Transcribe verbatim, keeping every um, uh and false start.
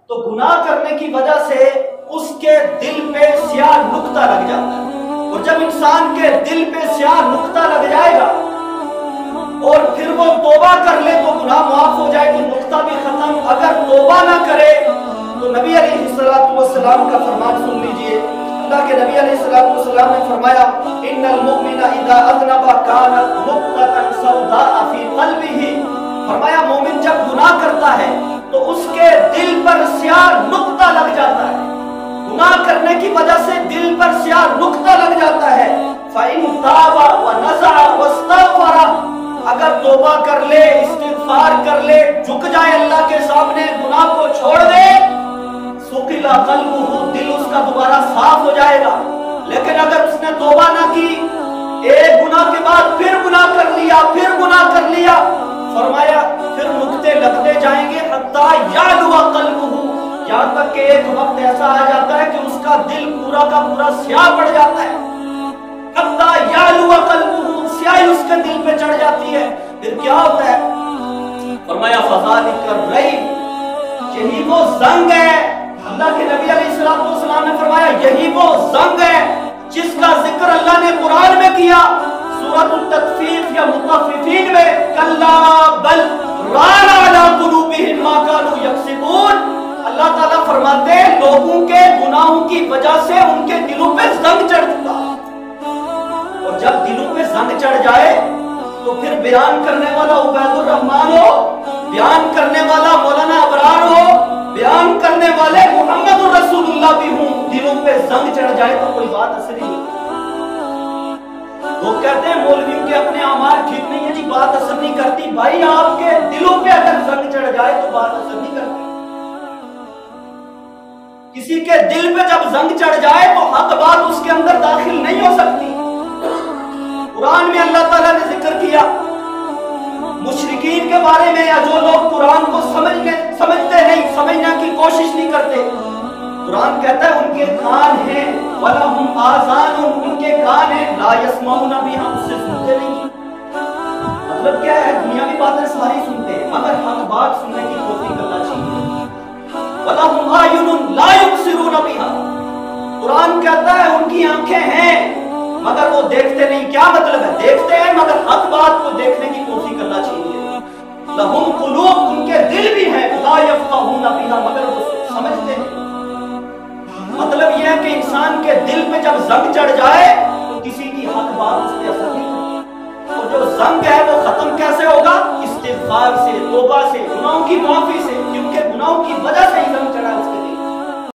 تو گناہ کرنے کی وجہ سے اس کے دل پہ سیاہ نقطہ لگ جاتا ہے، اور جب انسان کے دل پہ سیاہ نقطہ لگ جائے گا اور پھر وہ توبہ کر لے تو گناہ معاف ہو جائے، تو نقطہ بھی ختم۔ اگر توبہ نہ کرے تو نبی علیہ السلام کا فرمان سن لیجئے، اللہ کے نبی علیہ السلام نے فرمایا ان المؤمن اذا اذنب كانت نقطة سوداء في قلبه، فرمایا مومن جب گناہ کرتا ہے تو اس کے دل پر سیاہ نقطہ لگ جاتا ہے، گناہ کرنے کی وجہ سے دل پر سیاہ نقطہ لگ جاتا ہے۔ فَإِن تَابَ وَنَزَعَ وَاسْتَغْفَرَ، اگر توبہ کر لے، استغفار کر لے، جھک جائے اللہ کے سامنے، گناہ کو چھوڑ دے، سُقِلَ قَلْبُهُ، دل اس کا دوبارہ صاف ہو جائے گا۔ لیکن اگر اس نے توبہ نہ کی، ایک گناہ کے بعد پھر گناہ کر لیا، پھر گناہ کر لیا، فرمایا پھر نقطے لگتے جائیں گے حتیٰ یعلو قلبہ، یہاں تک کہ ایک وقت ایسا آ جاتا ہے کہ اس کا دل پورا کا پورا سیاہ پڑ جاتا ہے، حتیٰ یعلو قلبہ، سیاہی اس کے دل پہ چڑھ جاتی ہے۔ پھر کیا ہوتا ہے؟ فرمایا فذالک الریب، یہی وہ زنگ ہے، اللہ کے نبی علیہ السلام نے فرمایا یہی وہ زنگ ہے جس کا ذکر اللہ نے قرآن میں کیا، سورۃ التطفیف یا مطففین میں، کلا بل ران علی قلوبہم ما کانوا یکسبون، اللہ تعالیٰ فرماتے ہیں لوگوں کے گناہوں کی وجہ سے ان کے دلوں پہ زنگ چڑھ چکا، اور جب دلوں پہ زنگ چڑھ جائے تو پھر بیان کرنے والا عبید الرحمن ہو، بیان کرنے والا مولانا ابرار ہو، بیان کرنے والے محمد الرسول اللہ بھی ہوں، دلوں پہ زنگ چڑھ جائے تو کوئی بات اثر نہیں ہوتی۔ لوگ کہتے ہیں مولویوں کے اپنے اعمال ٹھیک نہیں ہے جی، بات اثر نہیں کرتی، بھائی آپ کے دلوں پہ اگر زنگ چڑھ جائے تو بات اثر نہیں کرتی۔ کسی کے دل پہ جب زنگ چڑھ جائے تو حق بات اس کے اندر داخل نہیں ہو سکتی۔ قرآن میں اللہ تعالیٰ نے ذکر کیا مشرکین کے بارے میں، یا جو لوگ قرآن کو سمجھنے سمجھتے نہیں، سمجھنے کی کوشش نہیں کرتے، قرآن کہتا ہے ان کے کان ہیں وَلَهُمْ آذَانٌ، ان کے کان ہیں لا يَسْمَعُونَ بِهَا، اس سے سنتے نہیں۔ مطلب کیا ہے؟ دنیاوی باتیں ساری سنتے ہیں مگر حق بات سننے کی توفیق اللہ چاہیے۔ وَلَهُمْ أَعْيُنٌ لَا يُبْصِرُونَ بِهَا، قرآن کہتا ہے ان کی آنکھیں ہیں مگر وہ دیکھتے نہیں۔ کیا مطلب ہے؟ دیکھتے ہیں مگر حق بات کو دیکھنے کی توفیق اللہ چاہیے۔ لہم قلوب، ان کے دل بھی ہیں لا یفقہون بہا، مگر وہ سمجھتے نہیں۔ مطلب یہ ہے کہ انسان کے دل پہ جب زنگ چڑھ جائے تو کسی کی حق بات اس پہ اثر نہیں کرتی، اور جو زنگ ہے ختم کیسے ہوگا؟ استغفار سے، توبہ سے، گناہوں کی معافی سے، کیونکہ گناہوں کی وجہ